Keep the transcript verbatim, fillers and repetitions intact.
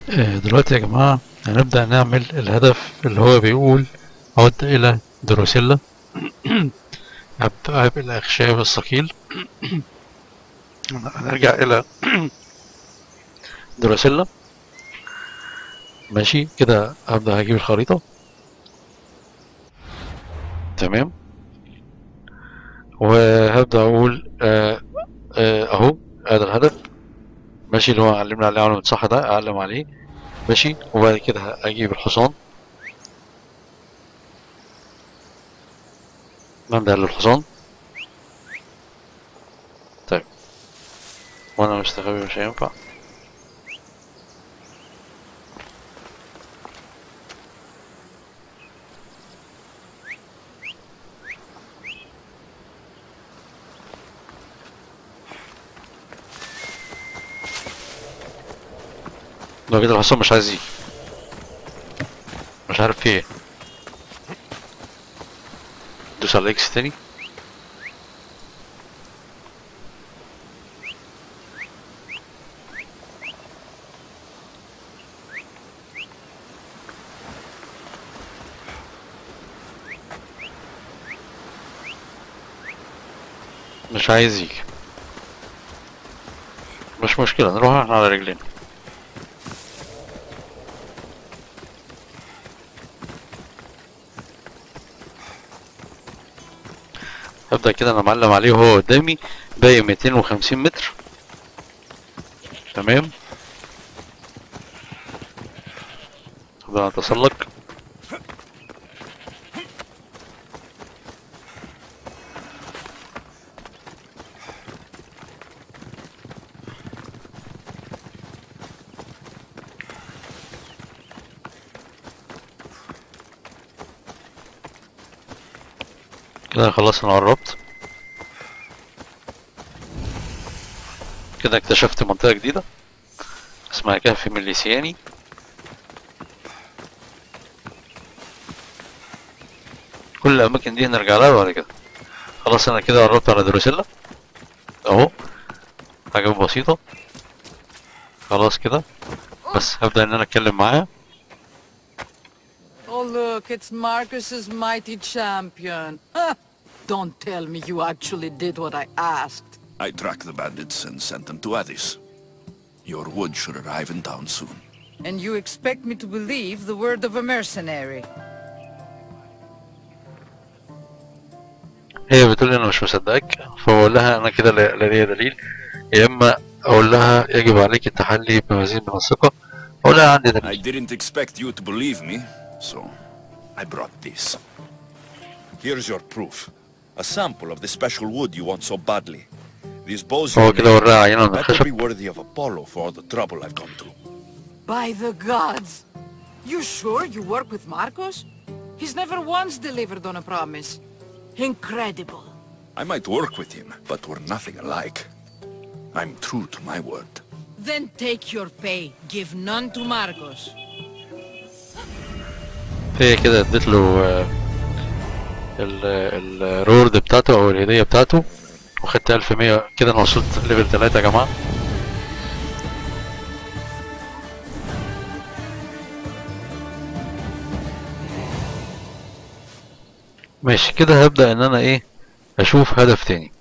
آه، دلوقتي يا جماعة هنبدأ نعمل الهدف اللي هو بيقول عد إلى دروسيلا عبء الأخشاب الثقيل. هنرجع إلى دروسيلا. ماشي كده، هبدأ هجيب الخريطة. تمام، وهبدأ أقول آه آه أهو هذا الهدف. ماشي، اللي هو علمنا عليه علم صح، ده أعلم عليه. ماشي، وبعد كده أجيب الحصان، نبدأ للحصان. طيب، وأنا مستخبي مش هينفع. لو كده الحصان مش عايز يجي، مش عارف في ايه. دوس على اكس تاني. مش عايز يجي، مش مشكلة، نروح احنا على رجلينا. ابدأ كده، انا معلم عليه وهو قدامي، باقي ميتين وخمسين متر. تمام، ابدأ اتسلق. كده خلاص انا قربت. كده اكتشفت منطقة جديدة اسمها كهف ميليسياني. كل الاماكن دي هنرجع لها بعد كده. خلاص انا كده قربت على دروسيلا اهو، حاجة بسيطة. خلاص كده، بس هبدأ ان انا اتكلم معاها. Oh look, it's Marcus's mighty champion. Don't tell me you actually did what I asked. I tracked the bandits and sent them to Addis. Your wood should arrive in town soon. And you expect me to believe the word of a mercenary? هي بتقول لي انا مش مصدقك، فبقول لها انا كده لا لا ليا دليل، يا اما اقول لها يجب عليك التحلي بمزيد من الثقة. اقول لها عندي I دليل. didn't expect you to believe me, so I brought this. Here's your proof. A sample of the special wood you want so badly. These bows هو you're كده وراها making عينة من better الخشب. be worthy of Apollo for all the trouble I've gone through. By the gods! You sure you work with Marcos? He's never once delivered on a promise. Incredible. I might work with him, but we're nothing alike. I'm true to my word. Then take your pay. Give none to Marcos. هي كده اديت له آه، ال- الرورد بتاعته او الهدية بتاعته، وخدت ألف ومية. كده انا وصلت ليفل تلاتة يا جماعة. ماشي كده، هبدأ ان انا ايه، اشوف هدف تاني.